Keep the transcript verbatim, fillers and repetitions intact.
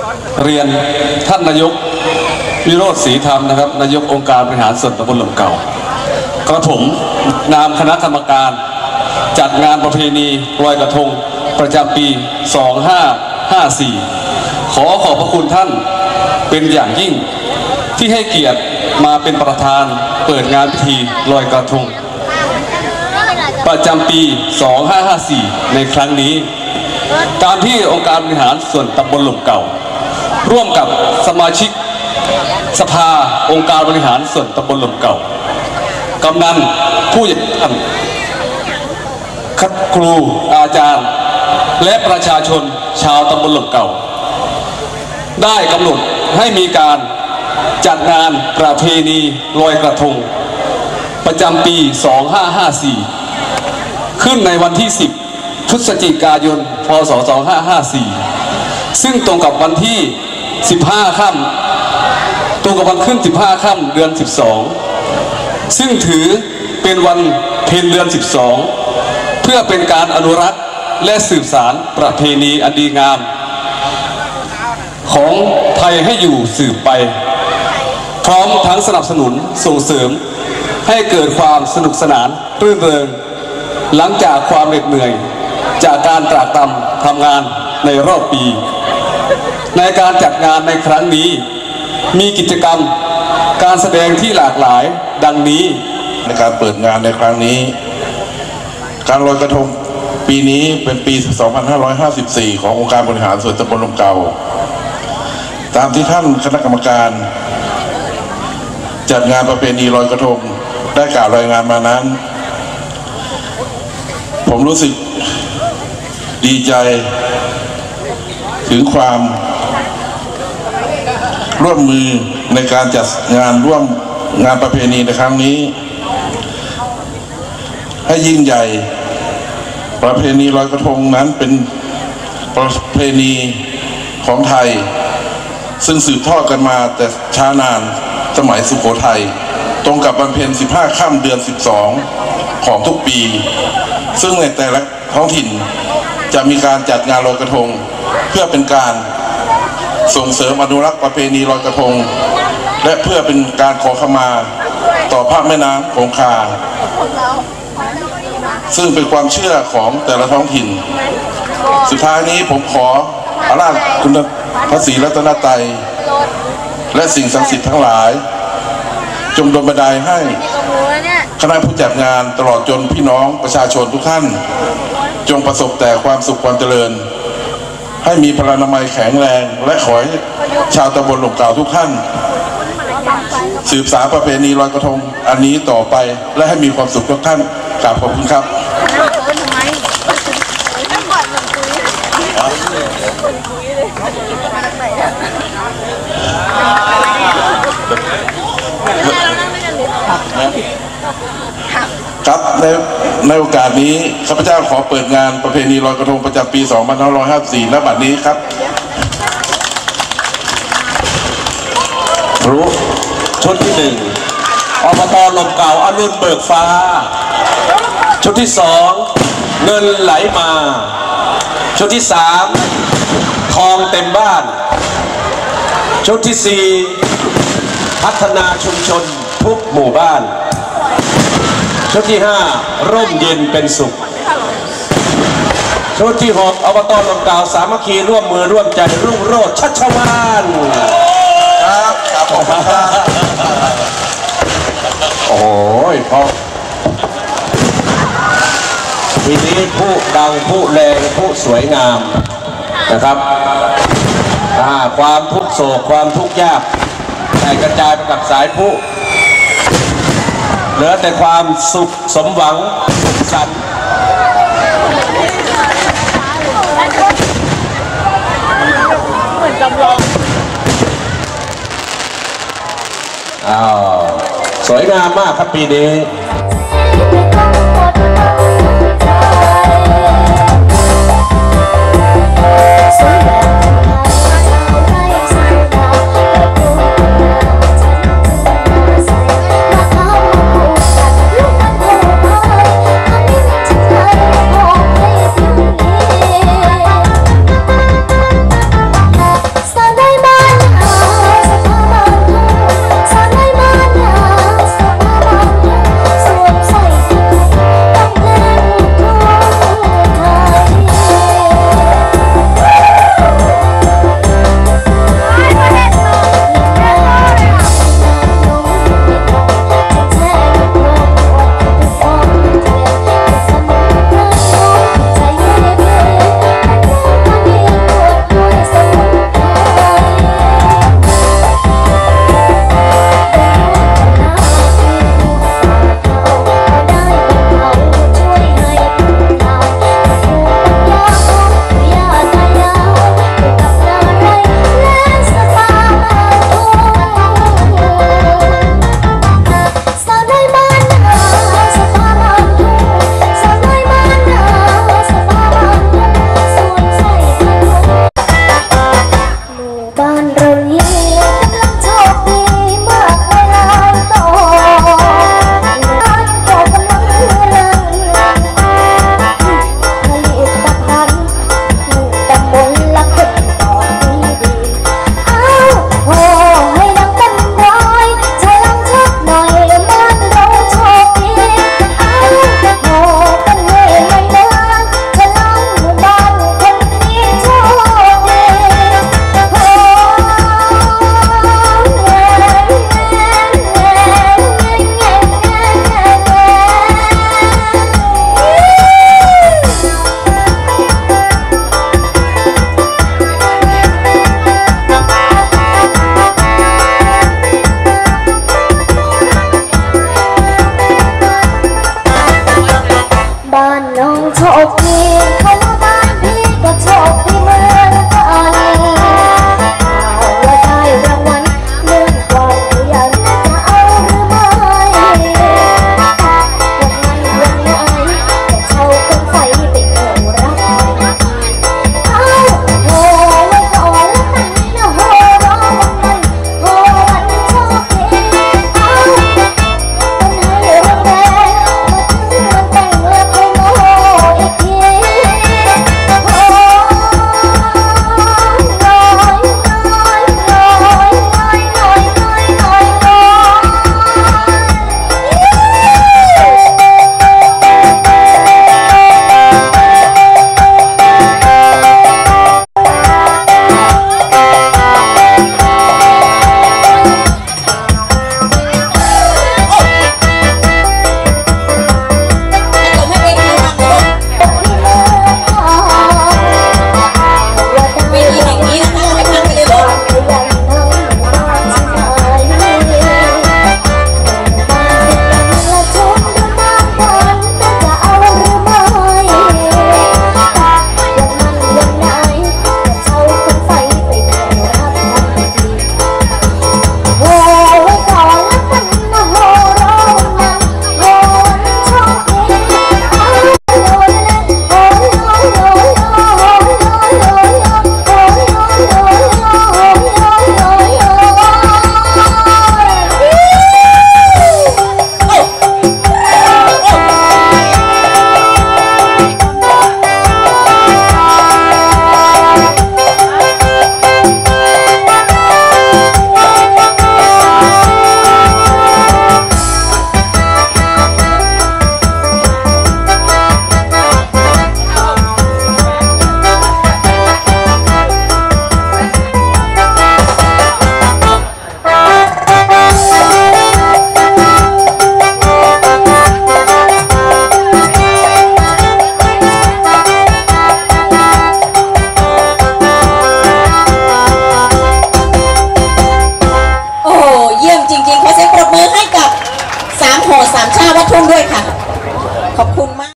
เรียนท่านนายกวิโรจน์ศรีธรรมนะครับนายกองค์การบริหารส่วนตำบลหล่มเก่ากระผมนามคณะกรรมการจัดงานประเพณีลอยกระทงประจำปีสองห้าห้าสี่ขอขอบพระคุณท่านเป็นอย่างยิ่งที่ให้เกียรติมาเป็นประธานเปิดงานพิธีลอยกระทงประจำปีสองห้าห้าสี่ในครั้งนี้ตามที่องค์การบริหารส่วนตำบลหล่มเก่าร่วมกับสมาชิกสภาองค์การบริหารส่วนตำบลหล่มเก่ากำนันผู้ใหญ่บ้านครูอาจารย์และประชาชนชาวตำบลหล่มเก่าได้กำหนดให้มีการจัดงานประเพณีลอยกระทงประจำปีสองห้าห้าสี่ขึ้นในวันที่สิบพฤศจิกายนพ.ศ. สองห้าห้าสี่ซึ่งตรงกับวันที่สิบห้าค่ำตรงกับวันขึ้นสิบห้าค่ำเดือนสิบสองซึ่งถือเป็นวันเพ็ญเดือนสิบสองเพื่อเป็นการอนุรักษ์และสืบสานประเพณีอันดีงามของไทยให้อยู่สืบไปพร้อมทั้งสนับสนุนส่งเสริมให้เกิดความสนุกสนานรื่นเริงหลังจากความเหน็ดเหนื่อยจากการตรากตรำทำงานในรอบปีในการจัดงานในครั้งนี้มีกิจกรรมการแสดงที่หลากหลายดังนี้ในการเปิดงานในครั้งนี้การลอยกระทงปีนี้เป็นปีสองพันห้าร้อยห้าสิบสี่ขององค์การบริหารส่วนตำบลหล่มเก่าตามที่ท่านคณะกรรมการจัดงานประเพณีลอยกระทงได้กล่าวรายงานมานั้นผมรู้สึกดีใจถึงความร่วมมือในการจัดงานร่วมงานประเพณีในครั้งนี้ให้ยิ่งใหญ่ประเพณีลอยกระทงนั้นเป็นประเพณีของไทยซึ่งสืบทอดกันมาแต่ช้านานสมัยสุโขทัยตรงกับวันเพ็ญสิบห้าค่ำเดือนสิบสองของทุกปีซึ่งในแต่ละท้องถิ่นจะมีการจัดงานลอยกระทงเพื่อเป็นการส่งเสริมอนุรักษ์ประเพณีลอยกระทงและเพื่อเป็นการขอขมาต่อพระแม่น้ำคงคาซึ่งเป็นความเชื่อของแต่ละท้องถิ่นสุดท้ายนี้ผมขออาราธคุณพระศรีรัตนตรัยและสิ่งศักดิ์สิทธิ์ทั้งหลายจงดลบันดาลให้คณะผู้จัดงานตลอดจนพี่น้องประชาชนทุกท่านจงประสบแต่ความสุขความเจริญให้มีพลานามัยแข็งแรงและขอให้ชาวตำบลหล่มเก่าทุกท่านสืบสานประเพณีลอยกระทงอันนี้ต่อไปและให้มีความสุขทุกท่านกราบขอบคุณครับครับในในโอกาสนี้ข้าพเจ้าขอเปิดงานประเพณีลอยกระทงประจำปีสองพันห้าร้อยห้าสิบสี่ณ บัดนี้ครับรู้ชุดที่หนึ่งอบต.หล่มเก่าอรุณเบิกฟ้าชุดที่สองเงินไหลมาชุดที่สามทองเต็มบ้านชุดที่สี่พัฒนาชุมชนทุกหมู่บ้านชุดที่ห้าร่มเย็นเป็นสุขชุดที่หกอบต.หล่มเก่าสามัคคีร่วมมือร่วมใจรุ่งโรจน์ชัชวาลครับครับผมโอ้ยพอทีนี้ผู้ดังผู้แรงผู้สวยงามนะครับความทุกข์โศกความทุกข์ยากได้กระจายไปกับสายผู้เหลือแต่ความสุขสมหวังสุขสันต์เหมือนจำลองอ้าวสวยงามมากครับปีนี้ Sada สามชาติวัดทุ่งด้วยค่ะขอบคุณมาก